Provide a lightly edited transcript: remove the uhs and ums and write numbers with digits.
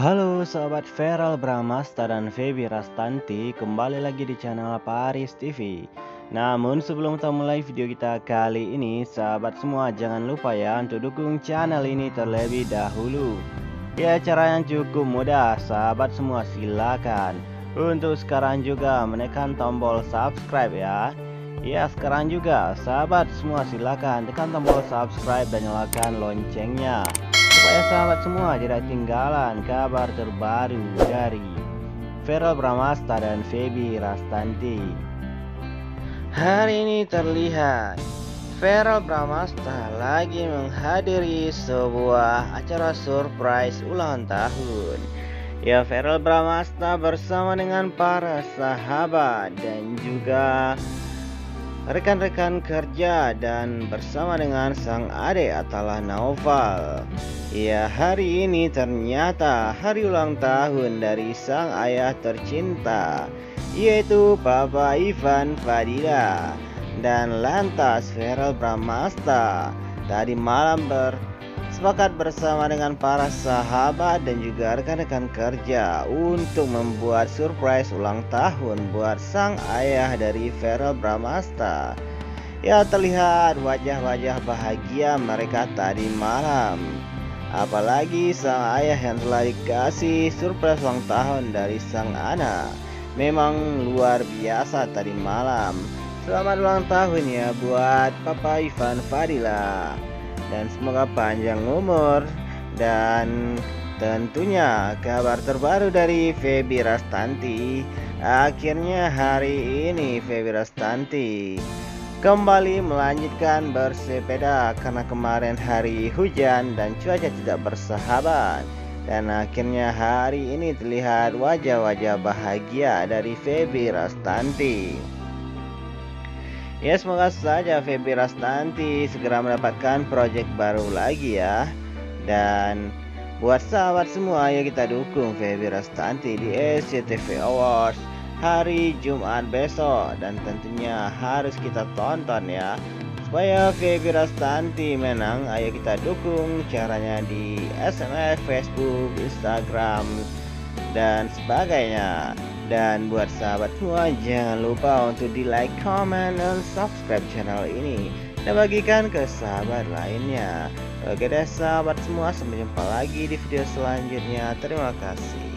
Halo sahabat Feral Bramasta dan Feby Rastanti, kembali lagi di channel Paris TV. Namun sebelum kita mulai video kita kali ini, sahabat semua jangan lupa ya untuk dukung channel ini terlebih dahulu. Ya, cara yang cukup mudah, sahabat semua silakan untuk sekarang juga menekan tombol subscribe ya. Ya, sekarang juga sahabat semua silakan tekan tombol subscribe dan nyalakan loncengnya, supaya sahabat semua tidak ketinggalan kabar terbaru dari Feral Bramasta dan Feby Rastanti. Hari ini terlihat Feral Bramasta lagi menghadiri sebuah acara surprise ulang tahun. Ya, Feral Bramasta bersama dengan para sahabat dan juga rekan-rekan kerja dan bersama dengan sang adik Atala Naufal. Ya, hari ini ternyata hari ulang tahun dari sang ayah tercinta, yaitu Papa Ivan Fadila. Dan lantas Feral Bramasta tadi malam bersepakat bersama dengan para sahabat dan juga rekan-rekan kerja untuk membuat surprise ulang tahun buat sang ayah dari Feral Bramasta. Ya, terlihat wajah-wajah bahagia mereka tadi malam. Apalagi sang ayah yang telah dikasih surprise ulang tahun dari sang anak. Memang luar biasa tadi malam. Selamat ulang tahun ya buat Papa Ivan Fadila. Dan semoga panjang umur. Dan tentunya kabar terbaru dari Feby Rastanti. Akhirnya hari ini Feby Rastanti kembali melanjutkan bersepeda karena kemarin hari hujan dan cuaca tidak bersahabat. Dan akhirnya hari ini terlihat wajah-wajah bahagia dari Feby Rastanti. Ya, semoga saja Feby Rastanti segera mendapatkan proyek baru lagi ya. Dan buat sahabat semua, ayo kita dukung Feby Rastanti di SCTV Awards hari Jumat besok. Dan tentunya harus kita tonton ya, supaya Feby Rastanti menang. Ayo kita dukung, caranya di SMS, Facebook, Instagram, dan sebagainya. Dan buat sahabat semua, jangan lupa untuk di like, comment, dan subscribe channel ini dan bagikan ke sahabat lainnya. Oke deh sahabat semua, sampai jumpa lagi di video selanjutnya. Terima kasih.